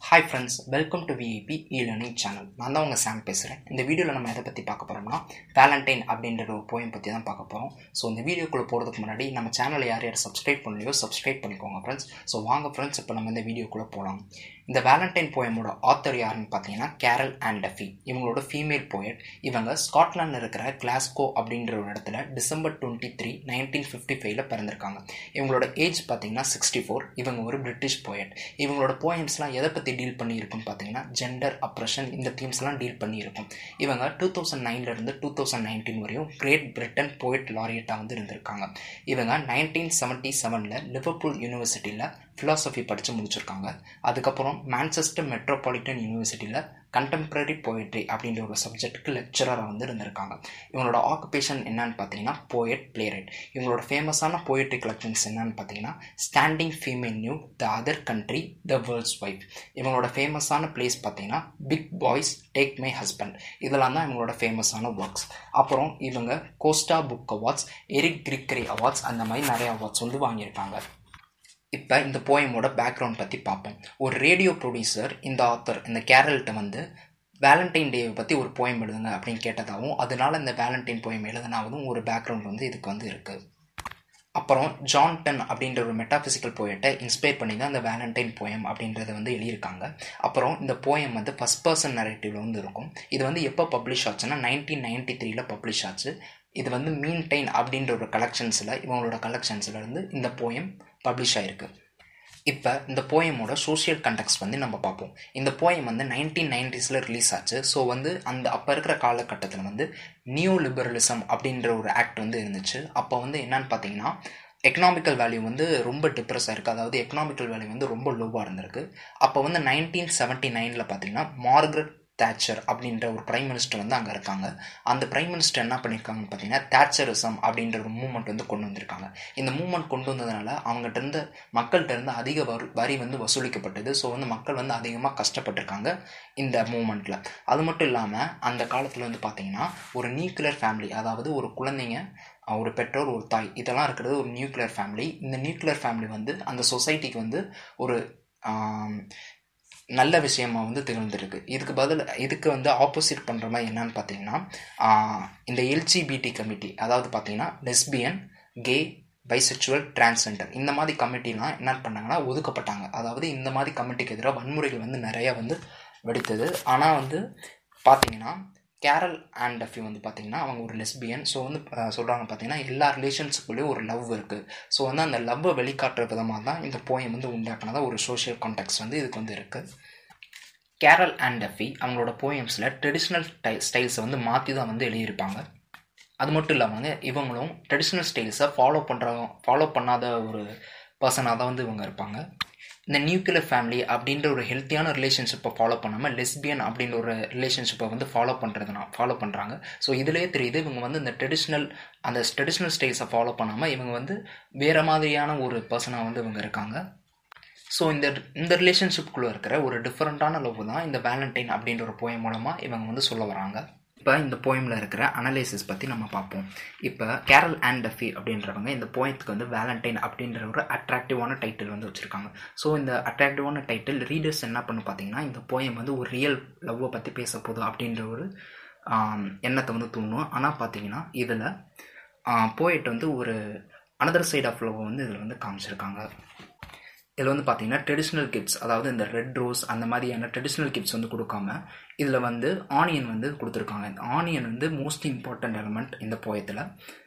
Hi friends, welcome to V.I.P e-learning channel. நான் தான் உங்கள் சாம் பேசுகிறேன். இந்த வீடியோவில் நம்ம எதை பற்றி பார்க்க போகிறோம்னா வேலண்டைன் அப்படின்ற ஒரு போயம் பற்றி தான் பார்க்க போகிறோம். ஸோ இந்த வீடியோக்குள்ளே போகிறதுக்கு முன்னாடி நம்ம சேனலை யார் சப்ஸ்கிரைப் பண்ணலையோ சப்ஸ்கிரைப் பண்ணிக்கோங்க ஃப்ரெண்ட்ஸ். ஸோ வாங்க ஃப்ரெண்ட்ஸ், இப்போ நம்ம இந்த வீடியோக்குள்ளே போகலாம். இந்த வேலண்டைன் போயமோட ஆத்தர் யாருன்னு பார்த்தீங்கன்னா கேரல் அண்ட் டஃபி. இவங்களோட ஃபீமேல் போயட். இவங்க ஸ்காட்லாண்டில் இருக்கிற கிளாஸ்கோ அப்படின்ற ஒரு இடத்துல December 23, 1955 பிறந்திருக்காங்க. இவங்களோட ஏஜ் பார்த்தீங்கன்னா 64. இவங்க ஒரு பிரிட்டிஷ் போயட். இவங்களோட போயம்ஸ்லாம் எதை பற்றி டீல் பண்ணியிருக்குன்னு பார்த்தீங்கன்னா ஜெண்டர் அப்ரஷன், இந்த தீம்ஸ்லாம் டீல் பண்ணியிருக்கும். இவங்க 2009 2019 வரையும் கிரேட் பிரிட்டன் போயட் லாரியட்டாக வந்து இருந்திருக்காங்க. இவங்க 1977 லிவர்பூல் யூனிவர்சிட்டியில் ஃபிலாசபி படித்து முடிச்சிருக்காங்க. அதுக்கப்புறம் மான்செஸ்டர் மெட்ரோபாலிட்டன் யூனிவர்சிட்டியில் கண்டெம்பரரி போயட்ரி அப்படின்ற ஒரு சப்ஜெக்ட்டுக்கு லெக்சராக வந்து இருந்திருக்காங்க. இவங்களோட ஆக்குபேஷன் என்னன்னு பார்த்தீங்கன்னா போயட் பிளேரைட். இவங்களோட ஃபேமஸான போயட்ரி கலெக்ஷன்ஸ் என்னன்னு பார்த்தீங்கன்னா standing female nude, the other country, the world's wife. இவங்களோட ஃபேமஸான பிளேஸ் பார்த்தீங்கன்னா big boys, take my husband. இதெல்லாம் தான் இவங்களோட ஃபேமஸான ஒர்க்ஸ். அப்புறம் இவங்க Costa book awards, Eric Gregory awards, அந்த மாதிரி நிறைய அவார்ட்ஸ் வந்து வாங்கியிருக்காங்க. இப்போ இந்த போயமோட பேக்ரவுண்ட் பற்றி பார்ப்போம். ஒரு ரேடியோ ப்ரொடியூசர் இந்த ஆத்தர் இந்த கேரல்கிட்ட வந்து வேலண்டைன் டேவை பற்றி ஒரு போயம் எழுதுங்க அப்படின்னு கேட்டதாகவும் அதனால இந்த வேலண்டைன் போயம் எழுதுனாவதும் ஒரு பேக்ரவுண்ட் வந்து இதுக்கு வந்து இருக்குது. அப்புறம் ஜான்டன் அப்படின்ற ஒரு மெட்டாஃபிசிக்கல் போயட்டை இன்ஸ்பயர் பண்ணி தான் இந்த வேலண்டைன் போயம் அப்படின்றத வந்து எழுதியிருக்காங்க. அப்புறம் இந்த போயம் வந்து ஃபர்ஸ்ட் பர்சன் நரேட்டிவ்ல வந்து இருக்கும். இது வந்து எப்போ பப்ளிஷ் ஆச்சுன்னா 1993 பப்ளிஷ் ஆச்சு. இது வந்து மீன் டைன் அப்படின்ற ஒரு இவங்களோட கலெக்ஷன்ஸில் இருந்து இந்த போயம் பப்ளிஷ் ஆகிருக்கு. இப்போ இந்த போயமோட சோஷியல் கண்டெக்ஸ்ட் வந்து நம்ம பார்ப்போம். இந்த போயம் வந்து 1990s ரிலீஸ் ஆச்சு. ஸோ வந்து அப்போ இருக்கிற காலகட்டத்தில் வந்து நியூ லிபரலிசம் அப்படின்ற ஒரு ஆக்ட் வந்து இருந்துச்சு. அப்போ வந்து என்னன்னு பார்த்தீங்கன்னா எக்கனாமிக்கல் வேல்யூ வந்து ரொம்ப டிப்ரெஸ் ஆயிருக்கு. அதாவது எக்கனாமிக்கல் வேல்யூ வந்து ரொம்ப லோவாக இருந்திருக்கு. அப்போ வந்து 1979 பார்த்தீங்கன்னா மார்கரெட் தேட்சர் அப்படின்ற ஒரு பிரைம் மினிஸ்டர் வந்து அங்கே இருக்காங்க. அந்த பிரைம் மினிஸ்டர் என்ன பண்ணியிருக்காங்கன்னு பார்த்தீங்கன்னா தேட்சரிசம் அப்படின்ற ஒரு மூவ்மெண்ட் வந்து கொண்டு வந்திருக்காங்க. இந்த மூவ்மெண்ட் கொண்டு வந்ததுனால அவங்ககிட்ட இருந்து மக்கள்கிட்ட இருந்து அதிக வரி வந்து வசூலிக்கப்பட்டது. ஸோ வந்து மக்கள் வந்து அதிகமாக கஷ்டப்பட்டிருக்காங்க இந்த மூவ்மெண்ட்டில். அது மட்டும் இல்லாமல் அந்த காலத்தில் வந்து பார்த்தீங்கன்னா ஒரு நியூக்ளியர் ஃபேமிலி, அதாவது ஒரு குழந்தைங்க, ஒரு பெற்றோர், ஒரு தாய், இதெல்லாம் இருக்கிறது ஒரு நியூக்ளியர் ஃபேமிலி. இந்த நியூக்ளியர் ஃபேமிலி வந்து அந்த சொசைட்டிக்கு வந்து ஒரு நல்ல விஷயமா வந்து திகழ்ந்துருக்கு. இதுக்கு வந்து ஆப்போசிட் பண்ணுற மாதிரி என்னன்னு பார்த்தீங்கன்னா இந்த எல்ஜிபிடி கமிட்டி, அதாவது பார்த்தீங்கன்னா லெஸ்பியன், கே, பைசெக்சுவல், டிரான்ஸ்ஜெண்டர், இந்த மாதிரி கமிட்டிலாம் என்ன பண்ணாங்கன்னா ஒதுக்கப்பட்டாங்க. அதாவது இந்த மாதிரி கமிட்டிக்கு எதிராக வன்முறைகள் வந்து நிறையா வந்து வெடித்தது. ஆனால் வந்து பார்த்தீங்கன்னா கேரல் அண்ட் டஃபி வந்து பார்த்தீங்கன்னா அவங்க ஒரு லெஸ்பியன். ஸோ வந்து சொல்கிறாங்க பார்த்தீங்கன்னா எல்லா ரிலேஷன்ஸுக்குள்ளேயும் ஒரு லவ் இருக்குது. ஸோ வந்து அந்த லவ்வை வெளிக்காட்டுற விதமாக தான் இந்த போயம் வந்து உண்டாக்குனதா ஒரு சோஷியல் கான்டெக்ஸ்ட் வந்து இதுக்கு வந்து இருக்குது. கேரல் அண்ட் டஃபி அவங்களோட போயம்ஸில் ட்ரெடிஷ்னல் ஸ்டைல்ஸை வந்து மாற்றி தான் வந்து எழுதியிருப்பாங்க. அது மட்டும் இல்லாமல் இவங்களும் ட்ரெடிஷ்னல் ஸ்டைல்ஸை ஃபாலோ பண்ணாத ஒரு பர்சனாக தான் வந்து இவங்க இருப்பாங்க. இந்த நியூக்ளியர் ஃபேமிலி அப்படின்ற ஒரு ஹெல்த்தியான ரிலேஷன்ஷிப்பை ஃபாலோ பண்ணாமல் லெஸ்பியன் அப்படின்ற ஒரு ரிலேஷன்ஷிப்பை வந்து ஃபாலோ பண்ணுறாங்க. ஸோ இதுலேயே தெரியுது இவங்க வந்து இந்த ட்ரெடிஷ்னல் ஸ்டைல்ஸை ஃபாலோ பண்ணாமல் இவங்க வந்து வேறு மாதிரியான ஒரு பர்சனாக வந்து இவங்க இருக்காங்க. ஸோ இந்த ரிலேஷன்ஷிப்குள்ளே இருக்கிற ஒரு டிஃப்ரெண்ட்டான லவ் தான் இந்த வேலண்டைன் அப்படின்ற ஒரு போயம் மூலமாக இவங்க வந்து சொல்ல வராங்க. இப்போ இந்த போயமில் இருக்கிற அனலைசிஸ் பற்றி நம்ம பார்ப்போம். இப்போ கேரல் அண்ட் டஃபி அப்படின்றவங்க இந்த போயத்துக்கு வந்து வேலண்டைன் அப்படின்ற ஒரு அட்ராக்டிவான டைட்டில் வந்து வச்சுருக்காங்க. ஸோ இந்த அட்ராக்டிவான டைட்டில் ரீடர்ஸ் என்ன பண்ணு பார்த்தீங்கன்னா இந்த போயம் வந்து ஒரு ரியல் லவ்வை பற்றி பேச போகுது அப்படின்ற ஒரு எண்ணத்தை வந்து தூண்டும். ஆனால் பார்த்தீங்கன்னா இதில் போயட் வந்து ஒரு அனதர் சைட் ஆஃப் லவ் வந்து இதில் வந்து காமிச்சிருக்காங்க. இதில் வந்து பார்த்தீங்கன்னா ட்ரெடிஷ்னல் கிஃப்ட்ஸ், அதாவது இந்த ரெட் ரோஸ் அந்த மாதிரியான ட்ரெடிஷ்னல் கிஃப்ட்ஸ் வந்து கொடுக்காம இதில் வந்து ஆனியன் வந்து கொடுத்துருக்காங்க. இந்த ஆனியன் வந்து மோஸ்ட் இம்பார்ட்டன்ட் எலமெண்ட் இந்த போயத்தில்.